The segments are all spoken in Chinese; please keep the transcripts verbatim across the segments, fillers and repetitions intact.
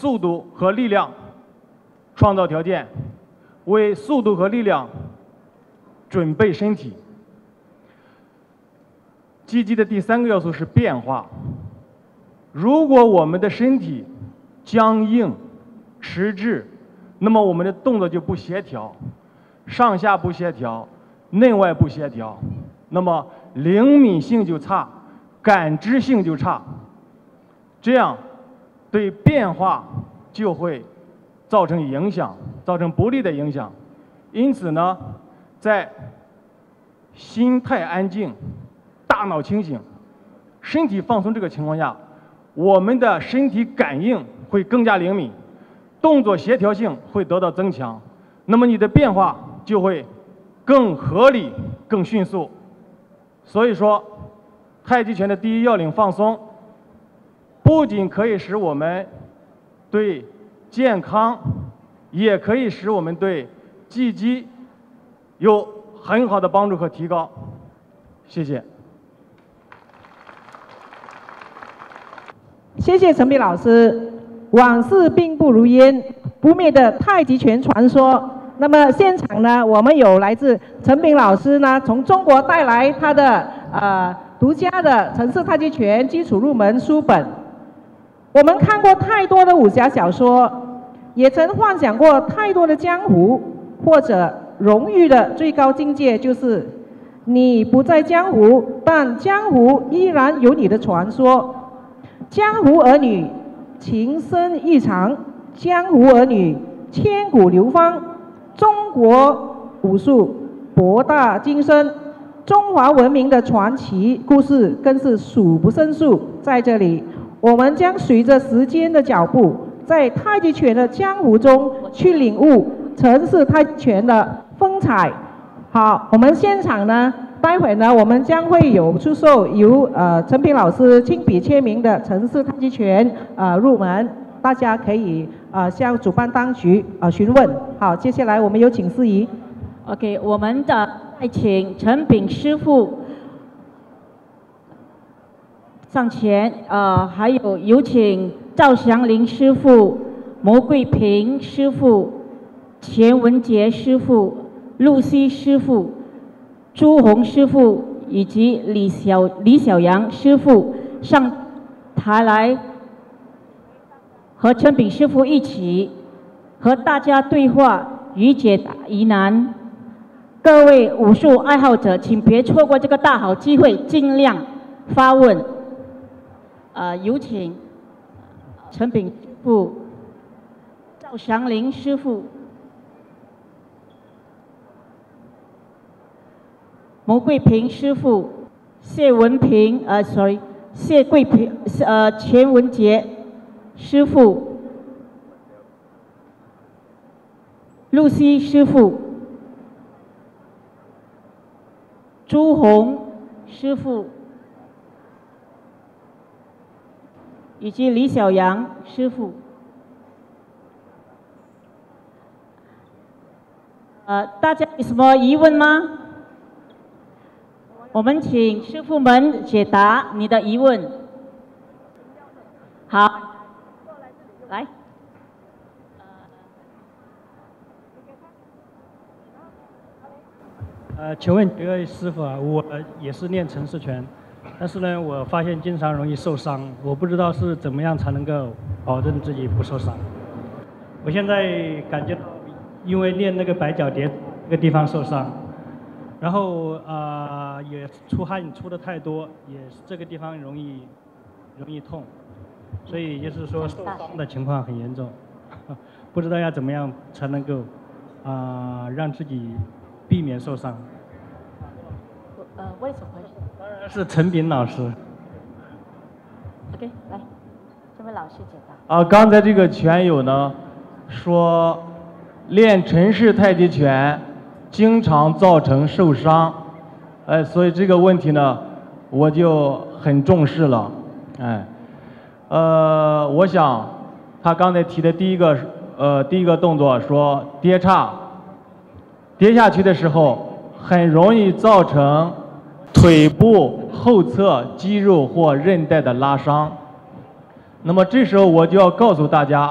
速度和力量创造条件，为速度和力量准备身体。积极的第三个要素是变化。如果我们的身体僵硬、迟滞，那么我们的动作就不协调，上下不协调，内外不协调，那么灵敏性就差，感知性就差，这样对变化就会造成影响，造成不利的影响。因此呢，在心态安静、大脑清醒、身体放松这个情况下，我们的身体感应会更加灵敏，动作协调性会得到增强，那么你的变化就会更合理、更迅速。所以说，太极拳的第一要领放松，不仅可以使我们对健康，也可以使我们对技击有很好的帮助和提高。谢谢。 谢谢陈炳老师。往事并不如烟，不灭的太极拳传说。那么现场呢，我们有来自陈炳老师呢，从中国带来他的呃独家的陈氏太极拳基础入门书本。我们看过太多的武侠小说，也曾幻想过太多的江湖，或者荣誉的最高境界就是你不在江湖，但江湖依然有你的传说。江湖儿女情深意长，江湖儿女千古流芳。中国武术博大精深，中华文明的传奇故事更是数不胜数。在这里，我们将随着时间的脚步，在太极拳的江湖中去领悟陈氏太极拳的风采。好，我们现场呢，待会呢，我们将会有出售由呃陈炳老师亲笔签名的陈氏太极拳呃入门，大家可以呃向主办当局呃询问。好，接下来我们有请司仪。 OK， 我们的再请陈炳师傅上前，呃，还有有请赵祥林师傅、牟桂平师傅、钱文杰师傅、陆西师傅、朱红师傅以及李小李小阳师傅上台来，和陈炳师傅一起和大家对话与解答疑难。各位武术爱好者，请别错过这个大好机会，尽量发问。呃，有请陈炳师傅、赵祥林师傅、牟桂平师傅、谢文平，呃，sorry， 谢桂平，呃，钱文杰师傅、陆西师傅、朱红师傅以及李小阳师傅。呃，大家有什么疑问吗？我们请师傅们解答你的疑问。好，来。 呃，请问这位师傅啊，我也是练陈氏拳，但是呢，我发现经常容易受伤，我不知道是怎么样才能够保证自己不受伤。我现在感觉到，因为练那个白脚蝶那个地方受伤，然后啊、呃、也出汗出的太多，也这个地方容易容易痛，所以就是说受伤的情况很严重，不知道要怎么样才能够啊、呃、让自己避免受伤。 呃，为什么回事？ 当然是陈炳老师。 OK， 来，这位老师解答。 啊，刚才这个拳友呢说，练陈氏太极拳经常造成受伤，哎，所以这个问题呢，我就很重视了，哎，呃，我想他刚才提的第一个呃第一个动作说跌叉。跌下去的时候，很容易造成腿部后侧肌肉或韧带的拉伤。那么这时候我就要告诉大家，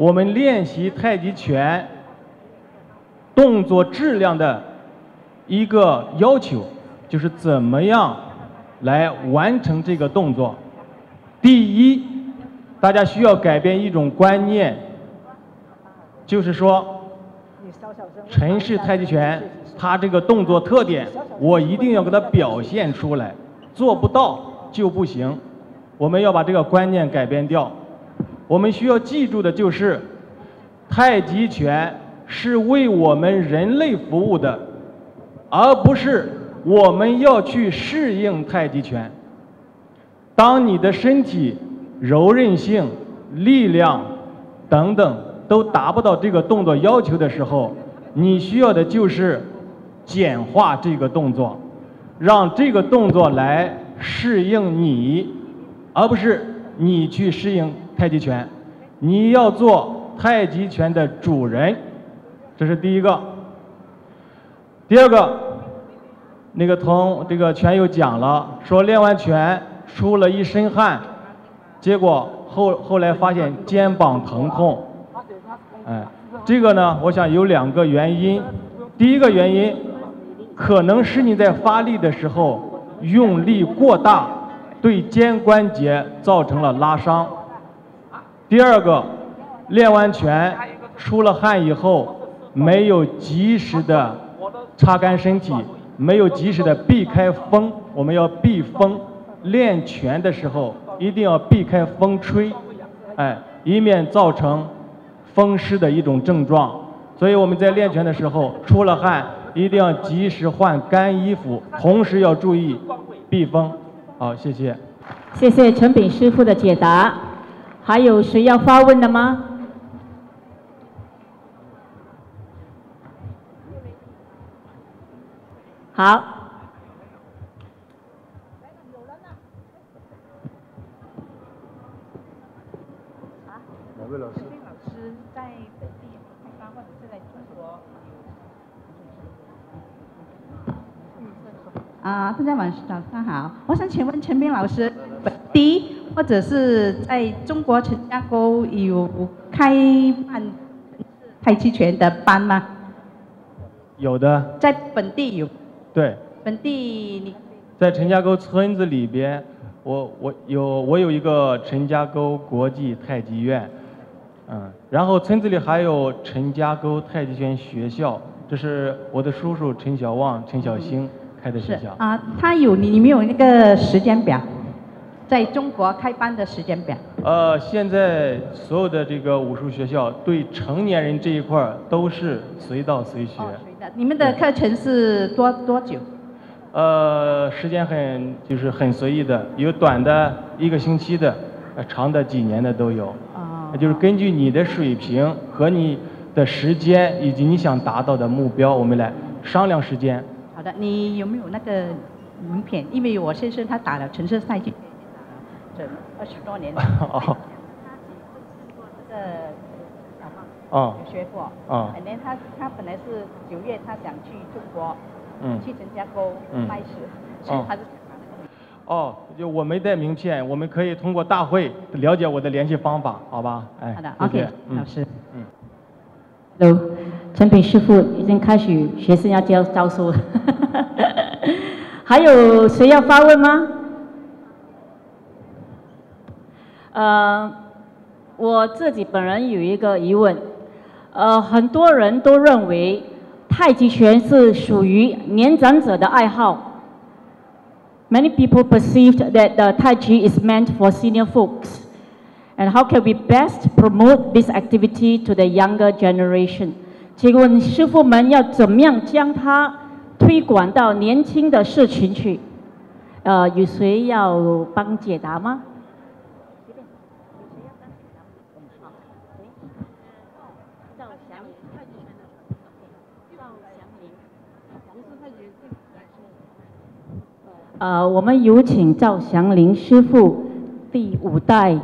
我们练习太极拳动作质量的一个要求，就是怎么样来完成这个动作。第一，大家需要改变一种观念，就是说陈氏太极拳它这个动作特点，我一定要给它表现出来，做不到就不行。我们要把这个观念改变掉。我们需要记住的就是，太极拳是为我们人类服务的，而不是我们要去适应太极拳。当你的身体柔韧性、力量等等都达不到这个动作要求的时候，你需要的就是简化这个动作，让这个动作来适应你，而不是你去适应太极拳。你要做太极拳的主人，这是第一个。第二个，那个同这个拳友讲了，说练完拳出了一身汗，结果后后来发现肩膀疼痛。哎，这个呢，我想有两个原因。第一个原因，可能是你在发力的时候用力过大，对肩关节造成了拉伤。第二个，练完拳出了汗以后，没有及时的擦干身体，没有及时的避开风，我们要避风。练拳的时候一定要避开风吹，哎，以免造成风湿的一种症状。所以我们在练拳的时候出了汗，一定要及时换干衣服，同时要注意避风。好，谢谢。 谢谢陈炳师傅的解答。还有谁要发问的吗？好。 哪位老师？ 老师在本地开发或者是在中国啊，大家晚早上好。我想请问陈斌老师，本地或者是在中国陈家沟有开办太极拳的班吗？ 有的。 在本地有。 对。 本地你。 在陈家沟村子里边，我我有我有一个陈家沟国际太极院，嗯，然后村子里还有陈家沟太极拳学校，这是我的叔叔陈小旺、陈小兴开的学校。 啊，他有你你们有那个时间表，在中国开班的时间表。 呃，现在所有的这个武术学校对成年人这一块儿都是随到随学。 哦，随的。你们的课程是多多久？ 呃，时间很就是很随意的，有短的一个星期的，呃，长的几年的都有。 哦。 就是根据你的水平和你的时间以及你想达到的目标，我们来商量时间。 好的，你有没有那个名片？因为我先生他打了城市赛季，整二十多年了。 哦。 这个小胖。 哦。 有学过。 哦。 然后他他本来是九月他想去中国。 嗯， 去陈家沟拜师，所以他是想拿那个。 哦，就我没带名片，我们可以通过大会了解我的联系方法，好吧？哎， 好的 ，OK，老师。 嗯。 Hello， 陈炳师傅已经开始学生要教招收了，还有谁要发问吗？呃，我自己本人有一个疑问，呃，很多人都认为。太极拳是属于年长者的爱好。Many people perceived that the Tai Chi is meant for senior folks. And how can we best promote this activity to the younger generation? 请问师父们要怎么样将它推广到年轻的社群去？呃，有谁要帮解答吗？呃，我们有请赵祥林师傅，第五代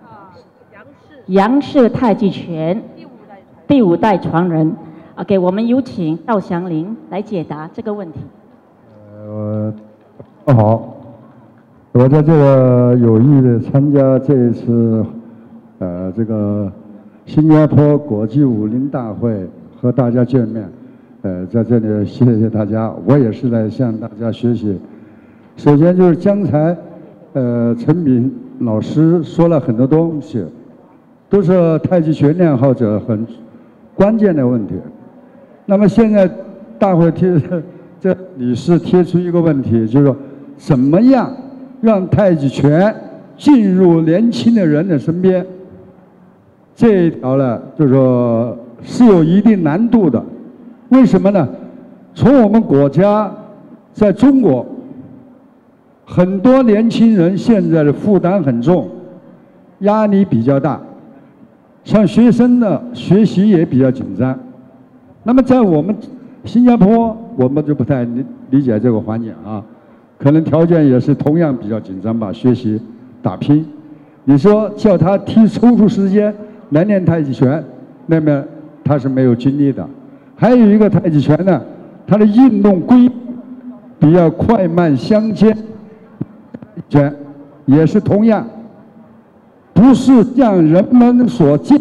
杨氏太极拳第五代传人。OK， 我们有请赵祥林来解答这个问题。 呃，大家好，我在这个有意的参加这一次呃这个新加坡国际武林大会和大家见面，呃，在这里谢谢大家，我也是来向大家学习。首先就是刚才，呃，陈敏老师说了很多东西，都是太极拳爱好者很关键的问题。那么现在大会提这理事提出一个问题，就是说怎么样让太极拳进入年轻的人的身边？这一条呢，就是说是有一定难度的。为什么呢？从我们国家，在中国，很多年轻人现在的负担很重，压力比较大，像学生的学习也比较紧张。那么在我们新加坡，我们就不太理理解这个环境啊，可能条件也是同样比较紧张吧，学习打拼。你说叫他提抽出时间来练太极拳，那么他是没有精力的。还有一个太极拳呢，它的运动规比较快慢相间，拳也是同样，不是像人们所见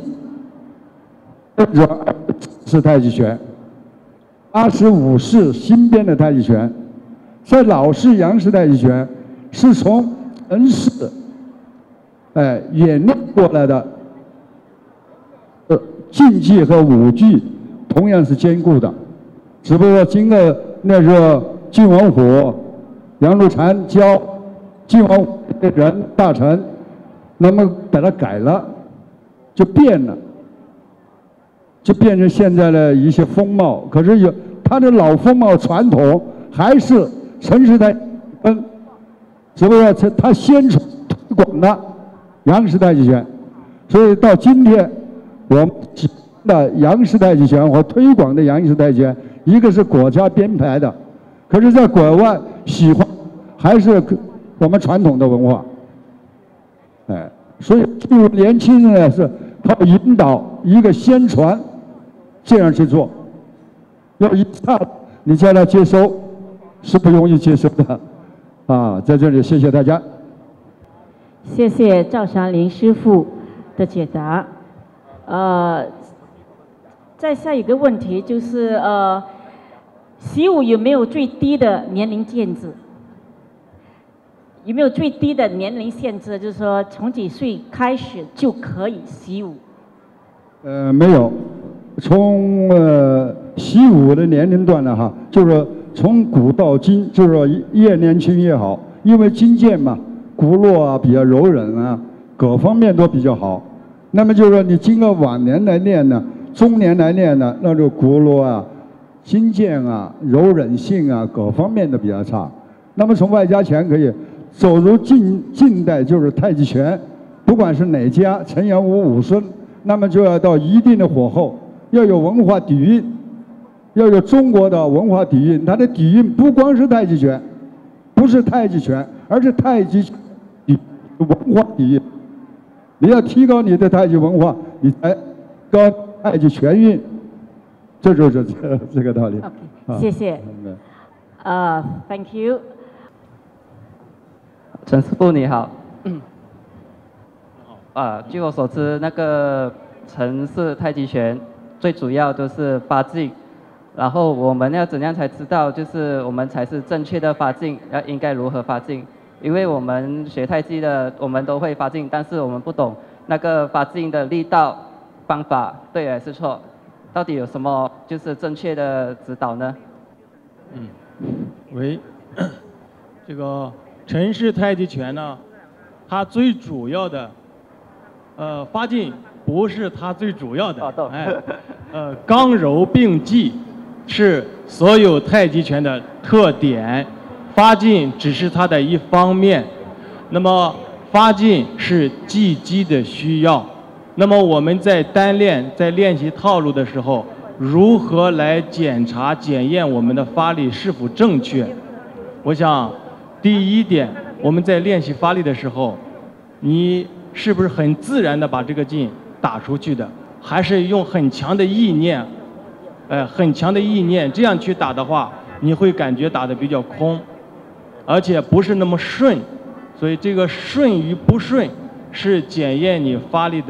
的是太极拳。八十五式新编的太极拳，在老式杨式太极拳是从陈氏哎演练过来的。呃，竞技和武技同样是兼顾的，只不过经过那时候晋王虎、杨露禅教晋王虎的人大臣，那么把它改了，就变了，就变成现在的一些风貌。可是有它的老风貌传统还是陈氏太极拳，只不过他先推广的杨氏太极拳，所以到今天。我们的杨氏太极拳和推广的杨氏太极拳，一个是国家编排的，可是在国外喜欢还是我们传统的文化，哎，所以进入年轻人呢是靠引导一个宣传，这样去做，要一下你叫他接收是不容易接收的，啊，在这里谢谢大家。 谢谢赵祥林师傅的解答。呃，再下一个问题就是呃，习武有没有最低的年龄限制？有没有最低的年龄限制？就是说从几岁开始就可以习武？ 呃，没有，从呃习武的年龄段呢哈，就是从古到今，就是说越年轻越好，因为筋腱嘛，骨络啊比较柔韧啊，各方面都比较好。那么就是说，你经过晚年来练呢，中年来练呢，那就骨络啊、筋腱啊、柔韧性啊各方面都比较差。那么从外家拳可以走入近近代，就是太极拳，不管是哪家，陈阳武、武孙，那么就要到一定的火候，要有文化底蕴，要有中国的文化底蕴。它的底蕴不光是太极拳，不是太极拳，而是太极底文化底蕴。你要提高你的太极文化，你才高太极拳运，这就是这这个道理。 OK， 谢谢。呃、uh, ，Thank you。 陈师傅你好。啊，据我所知，那个陈氏太极拳最主要就是发劲，然后我们要怎样才知道，就是我们才是正确的发劲，要应该如何发劲？因为我们学太极的，我们都会发劲，但是我们不懂那个发劲的力道、方法对还是错，到底有什么就是正确的指导呢？ 嗯，喂，这个陈氏太极拳呢，它最主要的，呃，发劲不是它最主要的， 哦、 哎，呃，刚柔并济是所有太极拳的特点。发劲只是它的一方面，那么发劲是技击的需要。那么我们在单练、在练习套路的时候，如何来检查、检验我们的发力是否正确？我想，第一点，我们在练习发力的时候，你是不是很自然的把这个劲打出去的，还是用很强的意念，呃，很强的意念这样去打的话，你会感觉打得比较空。而且不是那么顺，所以这个顺与不顺是检验你发力的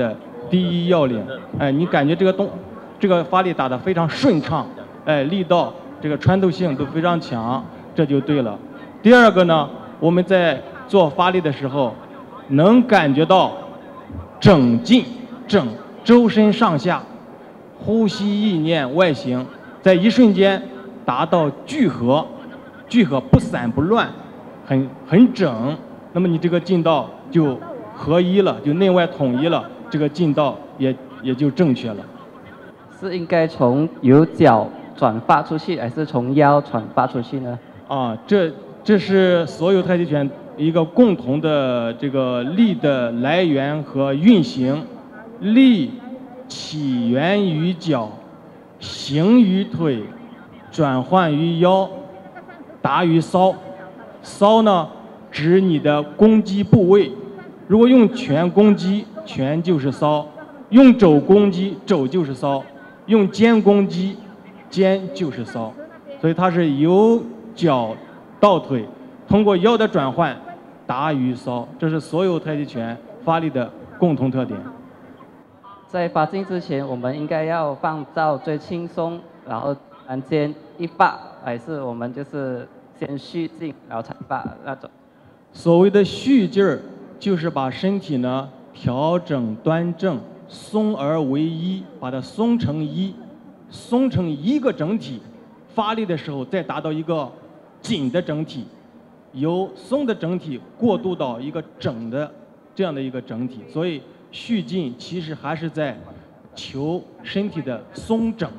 第一要领。哎，你感觉这个动，这个发力打得非常顺畅，哎，力道这个穿透性都非常强，这就对了。第二个呢，我们在做发力的时候，能感觉到整劲、整周身上下、呼吸意念外形，在一瞬间达到聚合，聚合不散不乱，很很整。那么你这个劲道就合一了，就内外统一了，这个劲道也也就正确了。 是应该从由脚转发出去，还是从腰转发出去呢？ 啊，这这是所有太极拳一个共同的这个力的来源和运行。力起源于脚，行于腿，转换于腰，达于梢。梢呢，指你的攻击部位。如果用拳攻击，拳就是梢；用肘攻击，肘就是梢；用肩攻击，肩就是梢。所以它是由脚到腿，通过腰的转换达于梢。这是所有太极拳发力的共同特点。 在发劲之前，我们应该要放到最轻松，然后突然间一发，还是我们就是先蓄劲，然后才发那种？ 所谓的蓄劲儿，就是把身体呢调整端正，松而为一，把它松成一，松成一个整体。发力的时候再达到一个紧的整体，由松的整体过渡到一个整的这样的一个整体。所以蓄劲其实还是在求身体的松整。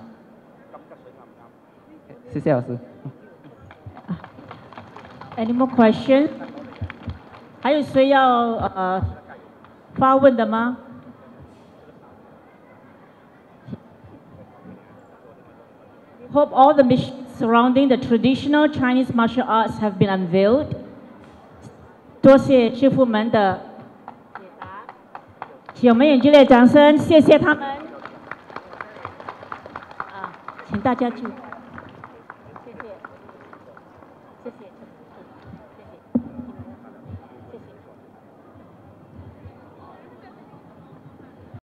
谢谢老师。 Any more question？ 还有谁要呃发问的吗？Hope all the missions surrounding the traditional Chinese martial arts have been unveiled. 多谢师父们的解答，请我们用热烈掌声，谢谢他们。啊，请大家注意，谢谢，谢谢。